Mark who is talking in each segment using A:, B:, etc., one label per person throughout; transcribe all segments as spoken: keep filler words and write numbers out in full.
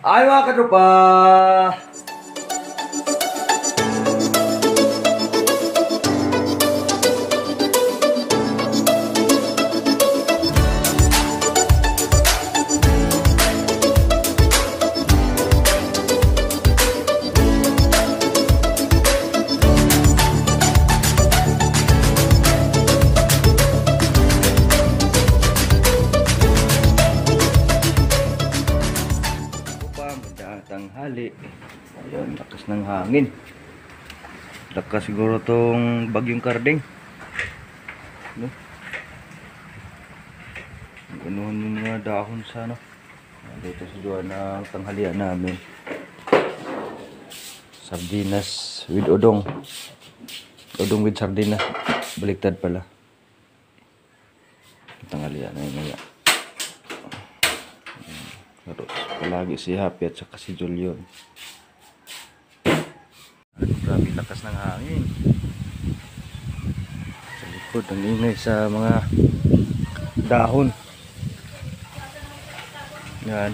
A: Ay mga katropa! Tanghali. Ayun, lakas ng hangin. Lakas siguro tong bagyong Karding. No? Ganuhan yung mga dahon sa ano. Dito sa duwa ng tanghalian namin. Sardinas with odong. Odong with sardinas. Baliktad pala. Tanghalian na yun. Pero palagi si Happy at saka si Julion. Grabe lakas ng hangin. Sa likod ang ingay sa mga dahon. Yan.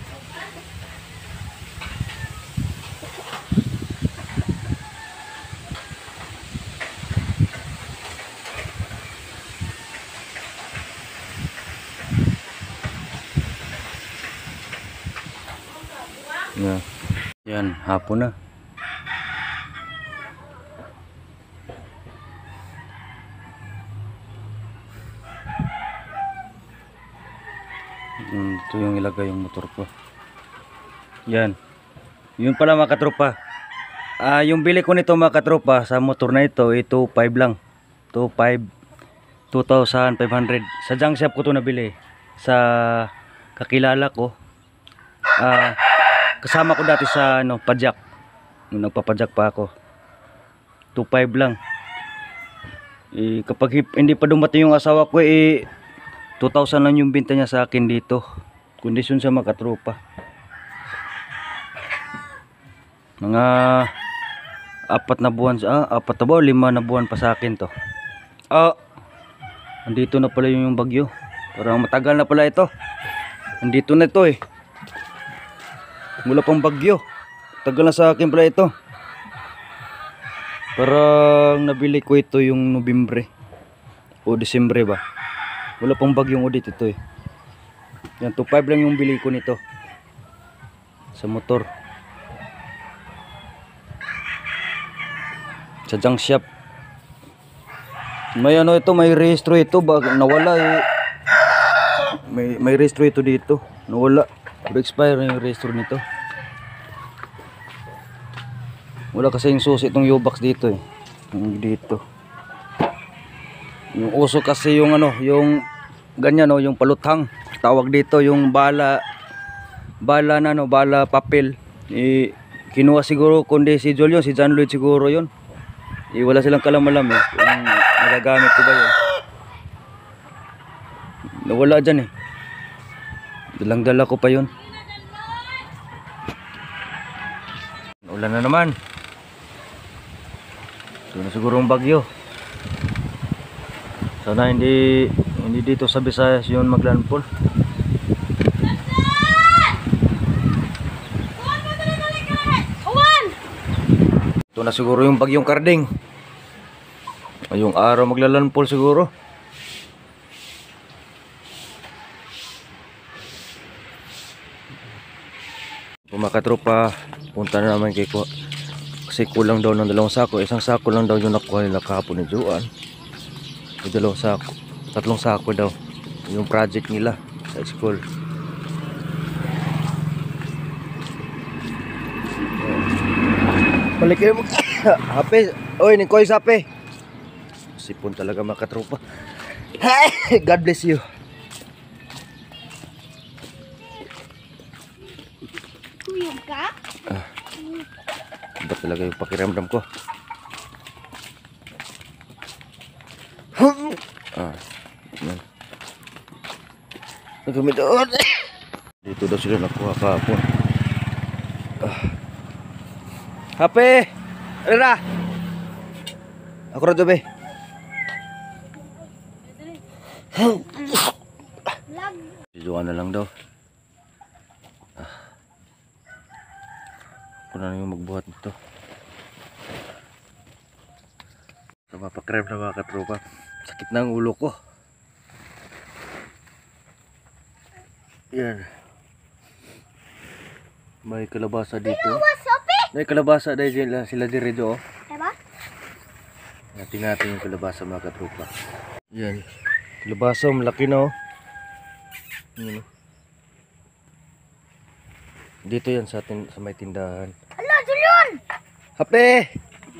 A: Yan. Yan, hapon na. Hmm, ito yung ilagay yung motor ko. Yan. Yun pala mga katropa. Ah, yung bili ko nito mga katropa sa motor na ito, ito five lang. two five two thousand five hundred. Sa junk shop ko to nabili. Sa kakilala ko. Ah, kasama ko dati sa ano, padjak. Nung nagpapadjak pa ako. two five lang. Eh, kapag hindi pa dumating yung asawa ko, eh two thousand lang yung binta niya sa akin dito. Kondisyon sa mga katropa. Mga apat na buwan, ah, apat na buwan, lima na buwan pa sa akin to. Ah, andito na pala yung bagyo. Parang matagal na pala ito. Andito na ito eh. Mula pang bagyo. Tagal na sa akin pala ito. Parang nabili ko ito yung Nobyembre o Disyembre ba. Wala pang bagyong udit ito eh. Yan, two five lang yung bili ko nito sa motor. Sa junk shop. May ano ito, may rehistro ito. Bak nawala eh. May, may rehistro ito dito. Nawala. Expire na yung rehistro nito. Wala kasi yung susi itong U-box dito eh. Yung dito. Yung uso kasi yung ano, yung ganyan oh, yung paluthang. Tawag dito yung bala bala na no, bala papel. Eh, kinuha siguro kundi si Julion, si John Lloyd siguro yun. Eh, wala silang kalamalam eh. Kung nagagamit ko ba yun. Nawala dyan eh. Dalang dala ko pa yun. Ulan na naman. Ito na siguro ang bagyo. Sana hindi hindi dito sa Visayas yun maglandfall. Ito na siguro yung bagyong Karding. Ngayong araw maglalandfall siguro. Mga katropa, punta na naman kay ko. Kasi kulang daw ng dalawang sako. Isang sako lang daw yung nakuha nila kahapon ni Juan. Yung dalawang sako, tatlong sako daw yung project nila sa school. Balik kayo mag hape. Oy, nikoy sape. Sipon talaga mga katropa. God bless you.
B: Kuyog ka?
A: Ah, iba talaga yung pakiramdam ko. Ah, yan. Nagkami doon. Dito daw sila nakuha kahapon. Ah. Hape! Alira! Ako rin doon, be. Sijuan na lang daw. ko na yung magbuhat nito. So, mapakrem na mga katropa. Sakit na ang ulo ko. Yan. May kalabasa dito. May kalabasa dahil sila, sila diretso oh.
B: Diba?
A: Natin natin yung kalabasa mga katropa. Yan. Kalabasa malaki na oh. Yan, oh. Dito yan sa, tin sa may tindahan.
B: Ala, Julian!
A: Hape!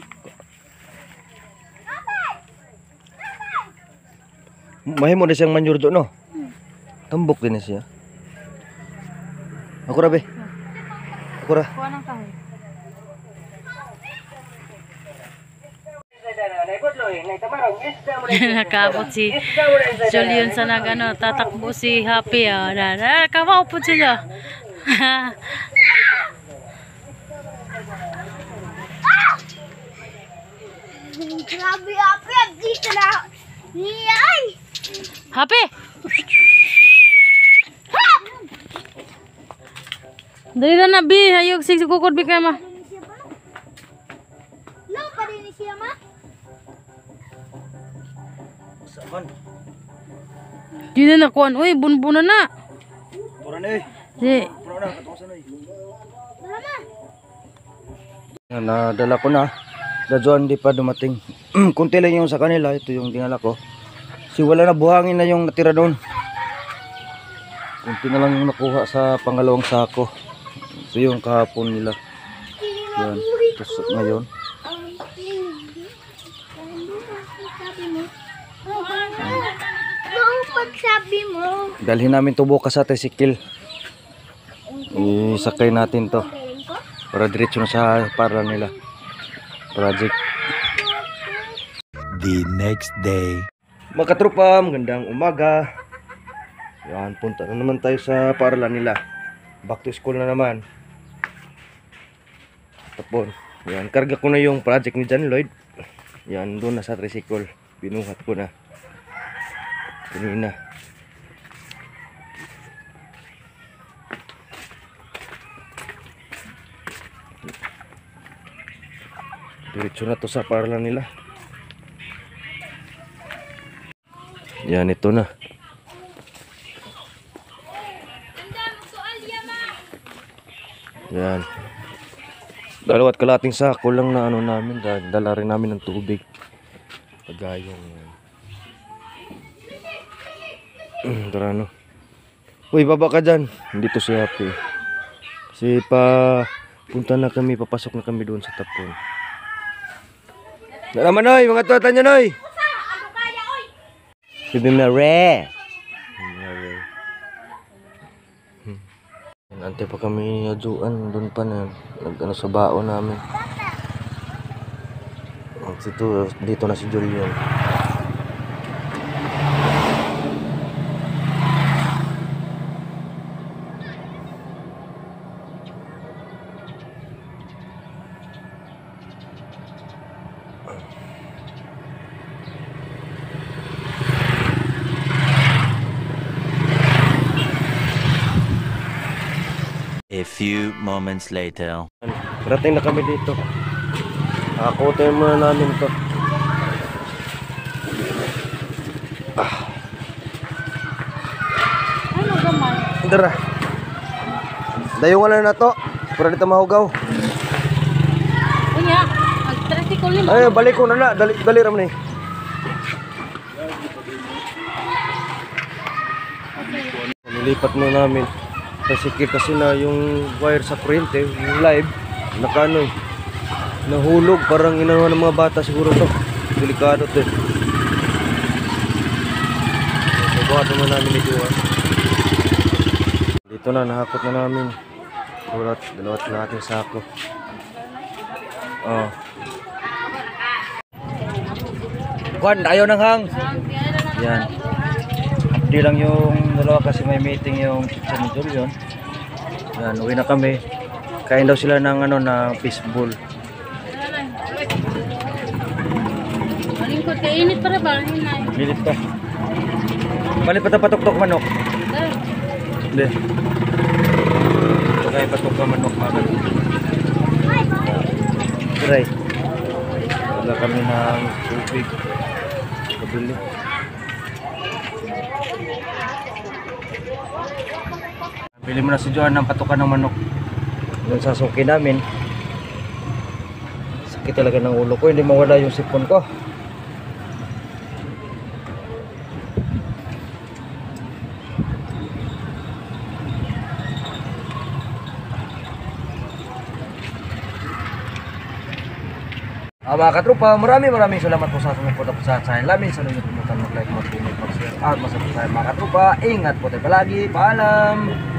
A: Mahimo na siyang manure doon, no?
B: Hmm.
A: Tambok din na siya. Ako ra, be. Ako ra.
B: Kuha ng kahoy.
C: Nakabot si Julian sa nagano, tatakbo si Happy ah. Nakakawa po sila.
B: Grabe, Happy! Dito na! Niyay!
C: Happy! Dali na na, Bi. Hayog si kukod, Bi kayo ma.
B: Lo, pa rin siya, ma?
A: Saan?
C: Di na nakuhan. Uy, bunbunan na.
A: Tura na eh.
C: Di.
A: Tura na, katawasan na eh.
B: Wala, ma.
A: Yan, nadala ko na. Dadyoan di pa dumating. Kunti lang yung sa kanila. Ito yung dinala ko. Kasi wala na, buhangin na yung natira doon. Kunti na lang yung nakuha sa pangalawang sako. Ito yung kahapon nila. Yan. Tapos ngayon.
B: Lo, pagsabi mo.
A: Dalhin namin to bukas sa tricycle. Isakay natin to. Para diretso na sa para nila. Project.
D: The next day.
A: Mga katropa, magandang umaga. Yan, punta na naman tayo sa paaralan nila. Back to school na naman. Tapon. Yan, karga ko na yung project ni John Lloyd. Yan, doon na sa tricycle. Binuhat ko na. Kanina. Diretso na to sa paaralan nila. Yan, ito na. Yan. Dalawat kalating sako lang na ano namin. Dala rin namin ng tubig. Pagayong. Tara no. Uy, baba ka dyan. Hindi to si Happy. Kasi pa punta na kami, papasok na kami doon sa tapon. Naman noy, mga tuwatan nyo noy. Sabi na re. Nante pa kami naduan doon pa na nag-ano sa baon namin. Dito, dito na si Julian.
D: A few moments later.
A: Parating na kami dito. Akutin muna namin to. Ah.
C: Ano gaman?
A: Dara. Dayo nga na to. Para dito mahugaw.
C: Unya, mag-tricycle ni mo.
A: Ay, balik ko na na. Dali, dali ram ni. Nilipat mo namin. Kasi kasi na yung wire sa kuryente, yung live, nakano eh. Nahulog, parang inawa ng mga bata siguro to. Delikado to eh. Nagawa naman namin ito ah. Dito na, nahakot na namin. Dalawat, dalawat na ating sako. Oh. Juan, ayaw ng hang. Yan. Hindi lang yung dalawa kasi may meeting yung sa ni Julian. Yan, uwi na kami. Kain daw sila ng ano, ng fishbowl.
C: Malingkot ka, init pa rin ba? Hinay.
A: Lilit pa. Balik pa patok-tok manok.
C: Dahil.
A: Hindi. Ito kayo patok ka manok mga dry. Wala kami ng tubig. Kabili. Bili mo na si Joan ng patukan ng manok. Yung sasuki namin. Sakit talaga ng ulo ko. Hindi mawala yung sipon ko. Ah, mga katropa, maraming maraming salamat po sa sumuporta po sa channel namin. Sana nyo tumutan mag-like, mag-comment, mag-share at masabot tayo mga katropa. Ingat po tayo palagi. Paalam!